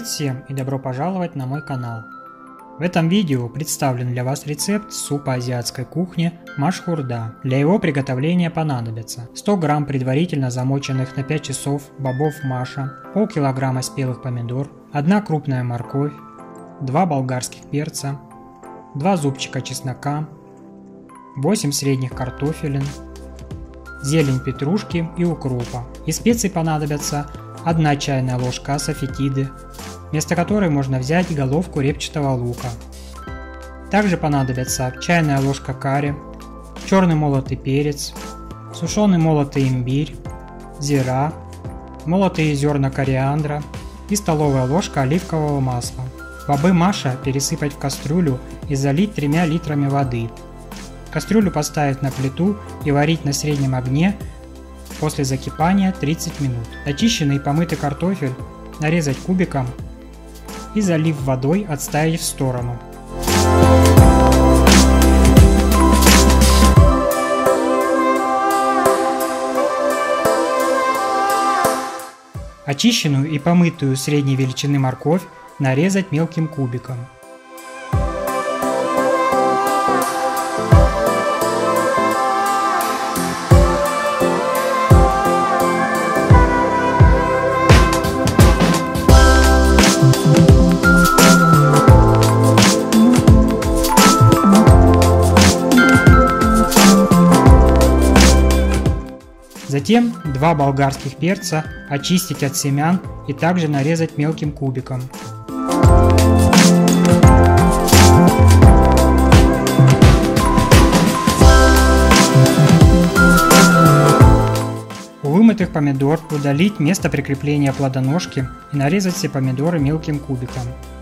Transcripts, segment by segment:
Привет всем и добро пожаловать на мой канал. В этом видео представлен для вас рецепт супа азиатской кухни машхурда. Для его приготовления понадобится 100 грамм предварительно замоченных на 5 часов бобов маша, полкилограмма спелых помидор, 1 крупная морковь, 2 болгарских перца, 2 зубчика чеснока, 8 средних картофелин, зелень петрушки и укропа. Из специй понадобятся 1 чайная ложка асафетиды, вместо которой можно взять головку репчатого лука. Также понадобится чайная ложка карри, черный молотый перец, сушеный молотый имбирь, зира, молотые зерна кориандра и столовая ложка оливкового масла. Бобы маша пересыпать в кастрюлю и залить 3 литрами воды. Кастрюлю поставить на плиту и варить на среднем огне после закипания 30 минут. Очищенный и помытый картофель нарезать кубиком и, залив водой, отставить в сторону. Очищенную и помытую средней величины морковь нарезать мелким кубиком. Затем 2 болгарских перца очистить от семян и также нарезать мелким кубиком. У вымытых помидор удалить место прикрепления плодоножки и нарезать все помидоры мелким кубиком.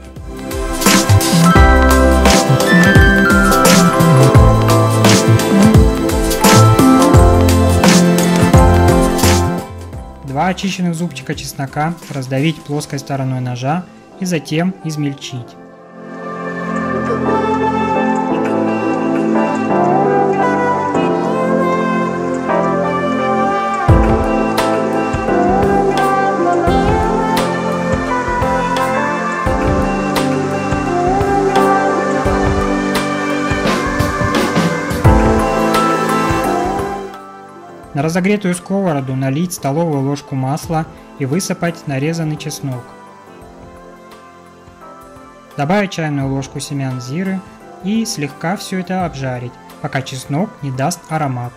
Два очищенных зубчика чеснока раздавить плоской стороной ножа и затем измельчить. На разогретую сковороду налить столовую ложку масла и высыпать нарезанный чеснок. Добавить чайную ложку семян зиры и слегка все это обжарить, пока чеснок не даст аромат.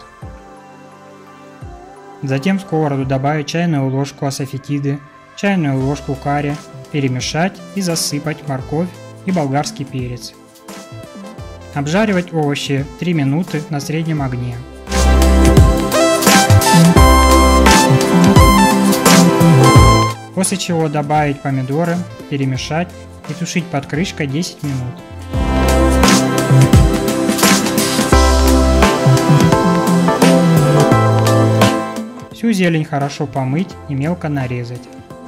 Затем в сковороду добавить чайную ложку асафетиды, чайную ложку карри, перемешать и засыпать морковь и болгарский перец. Обжаривать овощи 3 минуты на среднем огне. После чего добавить помидоры, перемешать и тушить под крышкой 10 минут. Всю зелень хорошо помыть и мелко нарезать.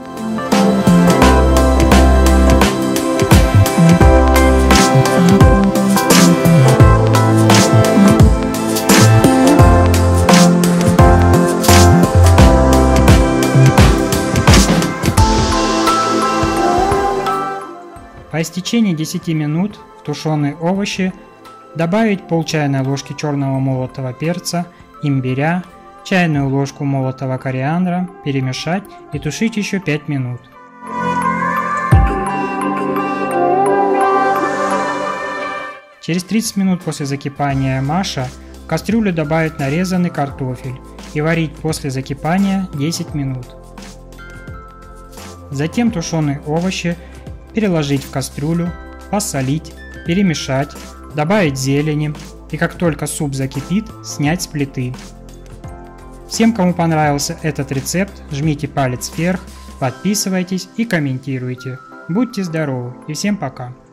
По истечении 10 минут в тушеные овощи добавить пол чайной ложки черного молотого перца, имбиря, чайную ложку молотого кориандра, перемешать и тушить еще 5 минут. Через 30 минут после закипания маша в кастрюлю добавить нарезанный картофель и варить после закипания 10 минут. Затем тушеные овощи переложить в кастрюлю, посолить, перемешать, добавить зелени и как только суп закипит, снять с плиты. Всем, кому понравился этот рецепт, жмите палец вверх, подписывайтесь и комментируйте. Будьте здоровы и всем пока!